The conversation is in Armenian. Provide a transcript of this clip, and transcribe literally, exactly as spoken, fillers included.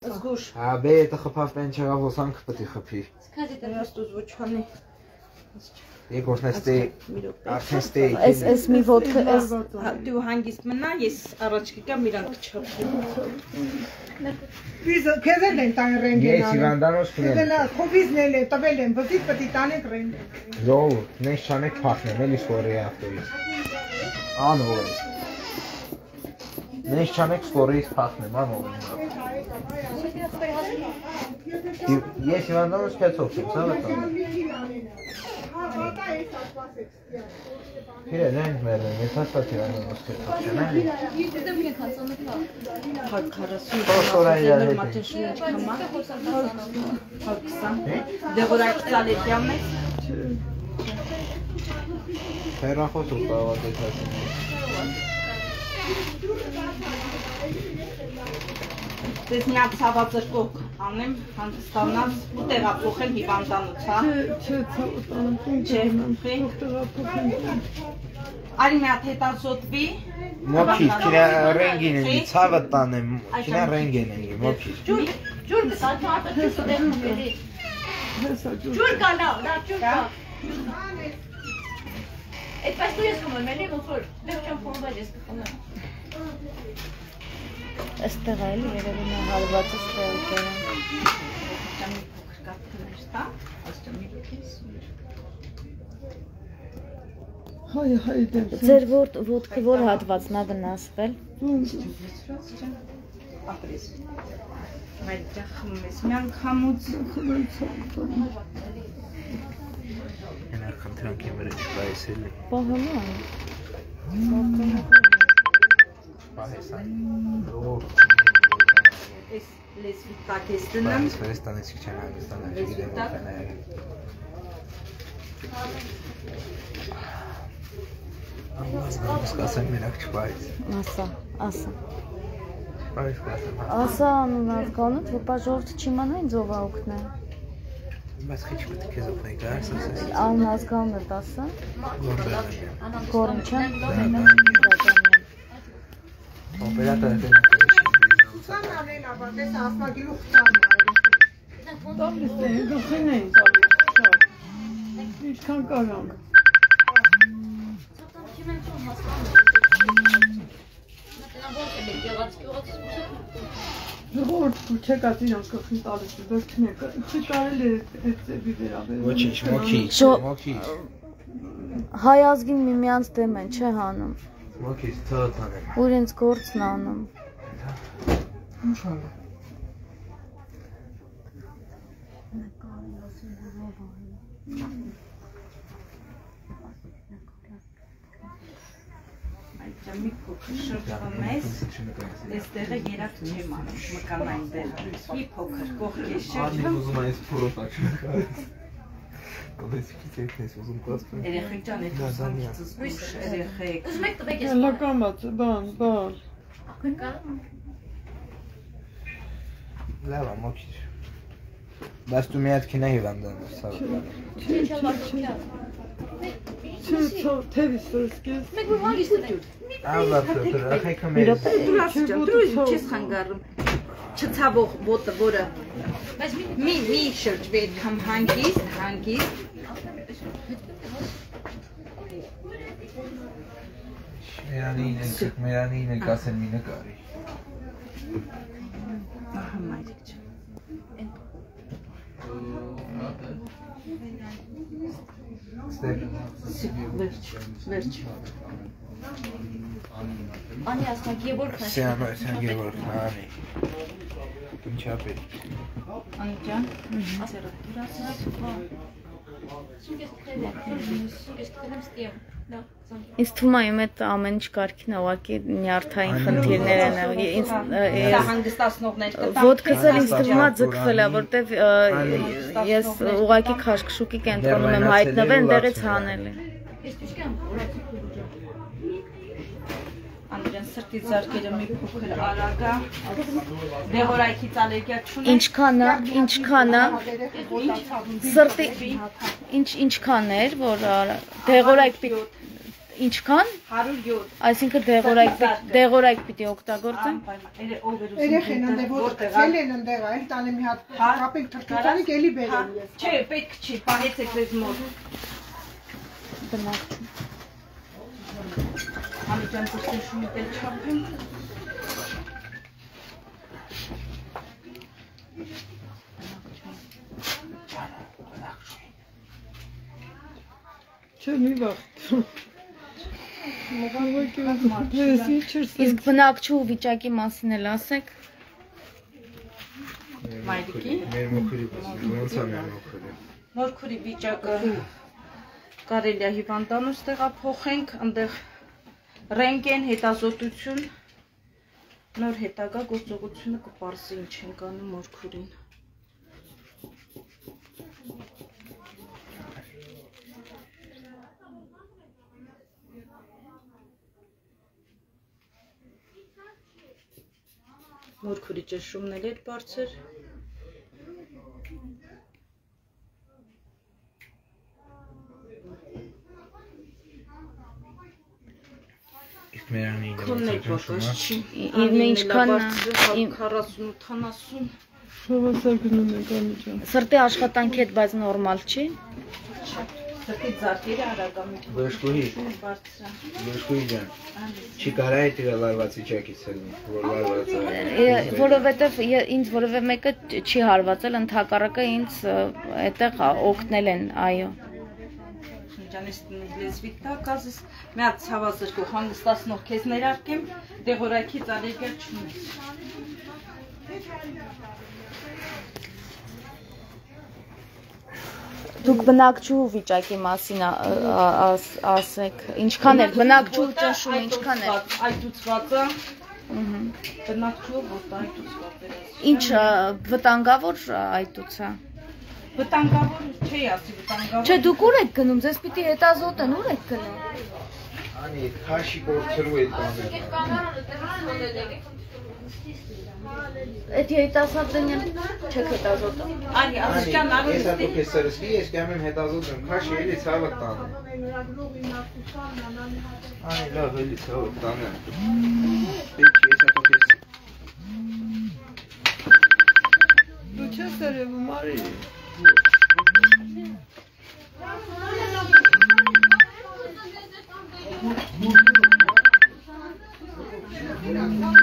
Զգուշ։ Աբե это խփավ բեն չեղավ ոսանք պետք է խփի։ Աստուզ ոչխանի։ Երկրորդն է արդեն ստե։ Էս էս մի ոդկա էս դու հանգիստ մնա, ես առաջ կգամ իրանք չփչեմ։ Biz քեզել են տան ռենգեն։ Ես Իվանդանոս քնեմ։ Դե խոբիզնել են, տվել են, բզիկ պետք է տանեք ռենգեն։ Ժող, նես չանեք փախնեմ, էլի սորի ավտոյից։ Անով է։ Նես չանեք սորից փախնեմ, անով է։ Ես Իվանդանոս քեցով չեմ, ցավը տան։ Իրե դենք մերն, ես հաստատ Իվանդանոս քեցով չեմ, էլի։ Ֆերախոս ու բավարար Դες մի հատ ցավածրկող անեմ, հանդստանած ու տեղափոխեմ հիվանդանոց, հա։ Չէ, Չէ, Արի մի հատ հետազոտվի։ Մոքի, քիրա ռենգին են, ցավը տանեմ, քիրա ռենգին են, մոքի։ Ջուր, ջուր կսա, ջուր կսա, ջուր կա, լավ, լավ, ջուր կա։ Այդպես դու ես կոմեմ, էլի ոնց որ դեռ չեմ փոխվել ես կխմեմ։ Այստեղ էլի երևի նա հարված է ստեղ կերան։ Ճամի փոքր կապներ տա, աստամի դուքես։ Հայ, հայ դեմ։ Ձեր ոդկը որ հատվածն է գնացվել։ Ապրես։ Այդ ճախում ես, մի անգամուց Հենարքան թրանքի վրա չկա ես էլի։ Պահալու է։ Պահեսան։ Ես լեսվի տակ ես տնեմ։ Բայց վերես տանեցիք չեն հանգստանա, չգիտեմ ով է նայել։ Ամաս գամս կասեմ մենակ չպայից։ Ասա, ասա։ Պայից կասեմ։ Ասա անուն ազգանոց, որ պաժողովը չիմանա ինձ ով է օգնել։ Բայց խիչ պետք է քեզ օգնեի, գարս ասես։ Անուն ազգանոց ասա։ Գորբերն Գորնչան։ Օպերատորը դեմակրեշի։ Սան անել աբա, դես ասնագիլու խծան այրել։ Տալիս է, գխին էին տալիս, շատ։ Ինչքան կարանք։ Ժողորդ չեկած իրանք գխին տալիս, դոք չնեք, չի կարել է այդ ծեպի վերաբերել։ Ոչինչ, մոքիչ, մոքիչ։ Հայ ազգին միմյանց դեմ են, չէ հանում։ Մոքիչ, թողդ անեմ։ Ու իրենց գործն անում։ Ինչ անում։ Ճամի փոքր շրջանում ես, այստեղը երակ չեմ անում, մկանային դեր, մի փոքր կողքես շրջում։ Արնի ուզում այս փորոտա չնկայից։ Կոլեսիկից եք ես ուզում կասպեմ։ Երեխեք ճան եք ուզանից զգույս, երեխեք։ Ուզում եք տվեք ես Լականված, բան, բան։ Լավ, մոքիչ։ Բայց դու մի հատ քինա հիվանդանոց, ցավը։ Չէ, թևիս սրսկես։ Մեկ որ հանգիստ եք Ալա, դուր, ախայքը մեր։ Դու ասջան, դու չես խանգարում։ Չցավող ոտը, որը մի մի շրջվի այդքան հանգիստ, հանգիստ։ Մերանին են, մերանին են կասեն մի նկարի։ Ահա մայրիկ չէ։ Ստեղ։ Վերջ, վերջ։ Անի ասնա Գևորգ քաշ։ Սիանո, սիան Գևորգ, նանի։ Ինչա պետք։ Անի ջան, Ասերա, դրասա։ Շուկես քրեմ, շուկես քրեմ ստիեմ։ Ինձ թվում է իմ այդ ամեն ինչ կարգին է, ուղղակի նյարդային խնդիրներ են։ Ինձ հանգստացնողներ կտամ։ ոդկս էլ ինձ թվում է ձգվել է, որտեվ ես ուղղակի քաշքշուկի կենտրոնում եմ հայտնվել, դերից հանել է։ Ես դուշկամ, Անդրեն սրտի ձարկերը մի փոքր արագա, դեղորայքից ալերգիա չունի։ Ինչքան է, ինչքան է, սրտի, ինչքան էր, որ դեղորայք պիտի, Ինչքան։ հարյուր յոթ Այսինքն դեղորայք դեղորայք պիտի օգտագործեմ։ Երեխեն ընդեղ որտեղ են ընդեղ այլ տանը մի հատ կապեք թրթուրիկ էլի բերեմ ես։ Չէ, պետք չի, պահեցեք ձեզ մոտ։ Բնակ։ Համիջան կոստյումի դել չափեմ։ Չէ, մի վաղ։ Իսկ բնակչու վիճակի մասին էլ ասեք։ Մայրիկի։ Մեր մոխրի ոնց է մեր մոխրի։ Մորքուրի վիճակը կարելի է հիվանդանոց տեղափոխենք, այնտեղ ռենտգեն, հետազոտություն, նոր հետագա գործողությունը կպարզի ինչ ենք անում մորքուրին։ Մորքուրի ճնշումն էլ էր բարձր։ Իսկ մերանի Քոնն էլ պակաս չի։ Ինը ինչքան քառասուն ութանասուն։ Շովասա գնում եք անիջան։ Սրտի աշխատանքի հետ բայց նորմալ չի։ Սրտի ձարտերը արագամիտ Բժշկուհի, բարձր։ բժշկուհի ջան, չի կարա այդ լարված վիճակից ելնի, որ լարված է։ Որովհետև ինձ որևէ մեկը չի հարվածել, ընդհակառակը ինձ այդտեղ օգնել են, այո։ Լեզվի տակ ասես մի հատ ցավազրկող հանգստացնող քեզ ներարկեմ, դեղորայքից ալերգիա չունես։ Դուք բնակչու վիճակի մասին ասեք, ինչքան էր բնակչու ճնշումը, ինչքան էր։ Այտուցվածը, բնակչու ոտ այտուցված էր։ Ինչ վտանգավոր այտուցա։ Վտանգավոր չի ասի վտանգավոր։ Չէ, դուք ուր եք գնում, ձեզ պիտի հետազոտեն, ուր եք գնում։ Անի, քաշի կորցրու այդ բանը։ Այդ երիտասարդն չեք հետազոտում։ Անի, ասիչան Ես արուստի։ հատուկ ես սրսկի, ես կյամ եմ հետազոտում, քաշի էլի ցավը տանը։ Անի, լավ, էլի ցավը տանը։ Պետք ես հատուկ ես։ Դու չես երևում, արի։ Ա